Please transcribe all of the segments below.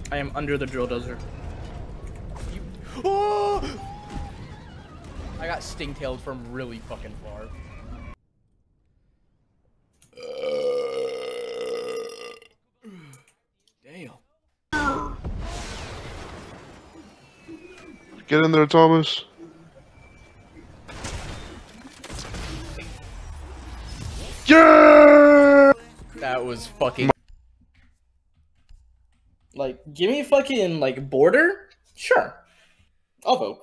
I am under the drill dozer. Oh! I got stingtailed from really fucking far. Damn. Get in there, Thomas. Yeah! That was fucking. Like, give me fucking, like, border? Sure. I'll vote.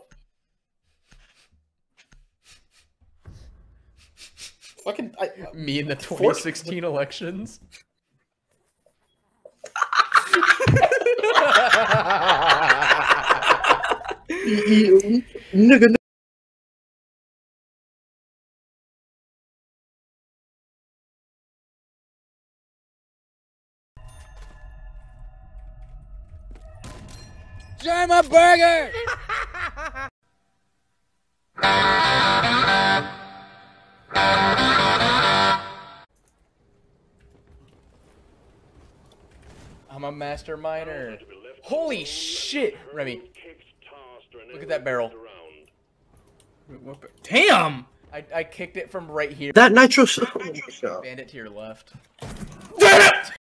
Fucking, Me in the 2016 elections. Nigga. Jam a burger! I'm a master miner. Holy shit, Remy. Look at that barrel. Damn! I kicked it from right here. That nitro. Band it to your left. Damn it!